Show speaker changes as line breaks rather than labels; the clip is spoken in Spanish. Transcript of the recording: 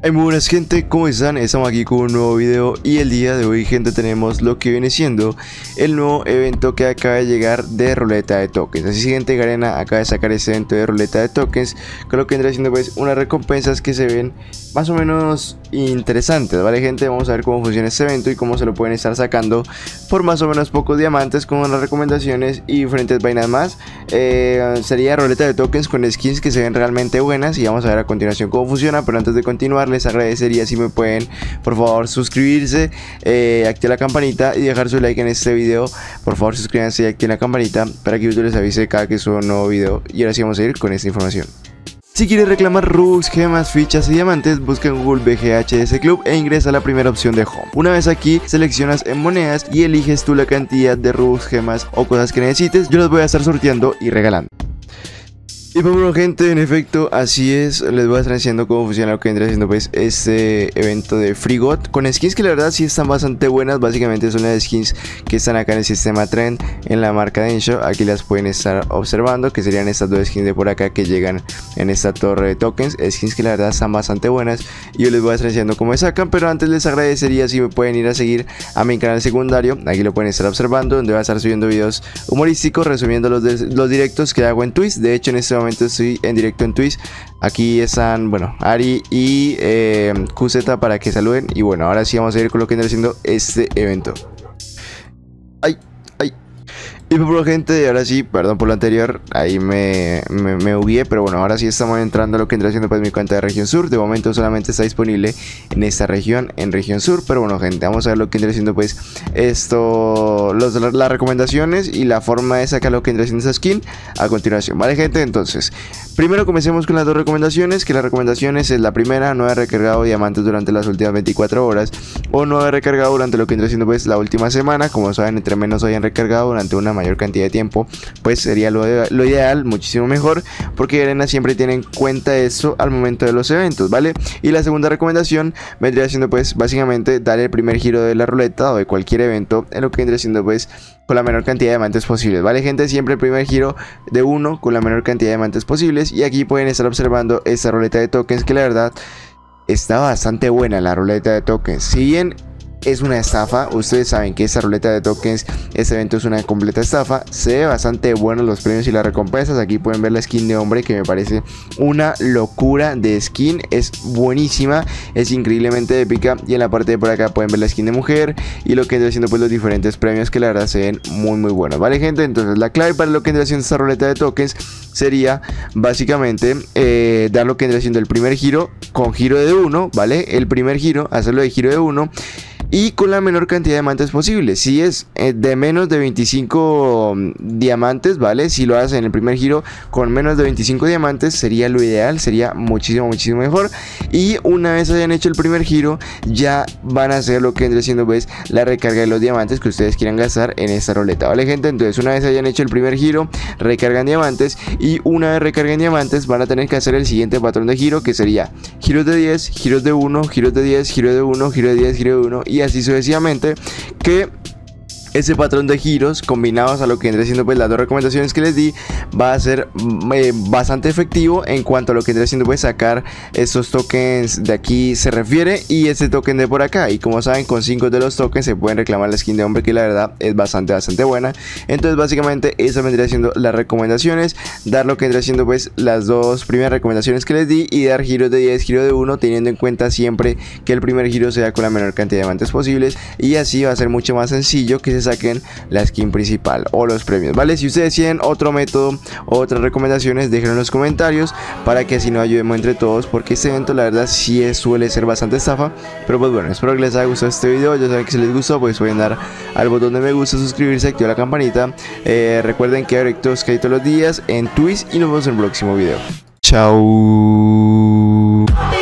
Hey, muy buenas gente, ¿cómo están? Estamos aquí con un nuevo video y el día de hoy, gente, tenemos lo que viene siendo el nuevo evento que acaba de llegar de ruleta de tokens. Así, gente, Garena acaba de sacar este evento de ruleta de tokens, con lo que vendrá siendo pues unas recompensas que se ven más o menos interesantes, ¿vale, gente? Vamos a ver cómo funciona este evento y cómo se lo pueden estar sacando por más o menos pocos diamantes con las recomendaciones y diferentes vainas más. Sería ruleta de tokens con skins que se ven realmente buenas y vamos a ver a continuación cómo funciona, pero antes de continuar les agradecería si me pueden por favor suscribirse, activar la campanita y dejar su like en este video. Por favor suscríbanse y activen la campanita para que YouTube les avise cada que suba un nuevo video. Y ahora sí vamos a ir con esta información. Si quieres reclamar Robux, gemas, fichas y diamantes, busca en Google BGHS Club e ingresa a la primera opción de Home. Una vez aquí, seleccionas en monedas y eliges tú la cantidad de Robux, gemas o cosas que necesites. Yo los voy a estar sorteando y regalando. Y pues bueno, gente, en efecto, así es, les voy a estar enseñando cómo funciona lo que vendrá siendo pues este evento de Freegot, con skins que la verdad sí están bastante buenas. Básicamente son las skins que están acá en el sistema Trend, en la marca Densho. Aquí las pueden estar observando, que serían estas dos skins de por acá que llegan en esta torre de tokens. Skins que la verdad están bastante buenas y yo les voy a estar enseñando cómo se sacan, pero antes les agradecería si me pueden ir a seguir a mi canal secundario. Aquí lo pueden estar observando, donde voy a estar subiendo videos humorísticos, resumiendo los directos que hago en Twitch. De hecho, en este momento estoy en directo en Twitch. Aquí están, bueno, Ari y QZ para que saluden. Y bueno, ahora sí vamos a ir con lo que viene siendo este evento. Ay. Y por gente, ahora sí, perdón por lo anterior, ahí me bugué, pero bueno, ahora sí estamos entrando a lo que vendrá siendo pues mi cuenta de región sur. De momento solamente está disponible en esta región, en región sur, pero bueno, gente, vamos a ver lo que vendrá siendo pues esto, las recomendaciones y la forma de sacar lo que vendrá siendo esa skin a continuación, ¿vale, gente? Entonces, primero comencemos con las dos recomendaciones, que las recomendaciones es la primera: no haber recargado diamantes durante las últimas 24 horas o no haber recargado durante lo que vendrá siendo pues la última semana. Como saben, entre menos hayan recargado durante una mayor cantidad de tiempo, pues sería lo ideal, muchísimo mejor, porque Garena siempre tiene en cuenta eso al momento de los eventos, ¿vale? Y la segunda recomendación vendría siendo pues básicamente dar el primer giro de la ruleta o de cualquier evento en lo que vendría siendo pues con la menor cantidad de diamantes posibles, ¿vale, gente? Siempre el primer giro de uno con la menor cantidad de diamantes posibles. Y aquí pueden estar observando esta ruleta de tokens, que la verdad está bastante buena. La ruleta de tokens, si bien es una estafa, ustedes saben que esta ruleta de tokens, este evento es una completa estafa, se ve bastante bueno los premios y las recompensas. Aquí pueden ver la skin de hombre, que me parece una locura de skin, es buenísima, es increíblemente épica. Y en la parte de por acá pueden ver la skin de mujer y lo que vendrá siendo pues los diferentes premios, que la verdad se ven muy buenos, ¿vale, gente? Entonces la clave para lo que vendrá siendo esta ruleta de tokens sería básicamente dar lo que vendrá siendo el primer giro con giro de 1, ¿vale? El primer giro, hacerlo de giro de 1 y con la menor cantidad de diamantes posible. Si es de menos de 25 diamantes, ¿vale? Si lo hacen en el primer giro con menos de 25 diamantes, sería lo ideal, sería muchísimo mejor. Y una vez hayan hecho el primer giro, ya van a hacer lo que vendría siendo pues la recarga de los diamantes que ustedes quieran gastar en esta ruleta, ¿vale, gente? Entonces, una vez hayan hecho el primer giro, recargan diamantes, y una vez recarguen diamantes van a tener que hacer el siguiente patrón de giro, que sería giros de 10, giros de 1, giros de 10, giro de 1, giro de 10, giro de 1, y así sucesivamente, que ese patrón de giros combinados a lo que vendrá siendo pues las dos recomendaciones que les di va a ser bastante efectivo en cuanto a lo que vendrá siendo pues sacar estos tokens de aquí se refiere, y este token de por acá. Y como saben, con 5 de los tokens se pueden reclamar la skin de hombre, que la verdad es bastante buena. Entonces básicamente esas vendría siendo las recomendaciones: dar lo que vendrá siendo pues las dos primeras recomendaciones que les di y dar giros de 10, giro de 1, teniendo en cuenta siempre que el primer giro sea con la menor cantidad de diamantes posibles, y así va a ser mucho más sencillo que se saquen la skin principal o los premios, ¿vale? Si ustedes tienen otro método o otras recomendaciones, déjenlo en los comentarios para que así nos ayudemos entre todos, porque este evento la verdad sí suele ser bastante estafa. Pero pues bueno, espero que les haya gustado este video. Ya saben que si les gustó pues pueden dar al botón de me gusta, suscribirse, activar la campanita. Recuerden que hay directos que hay todos los días en Twitch y nos vemos en el próximo video. Chao.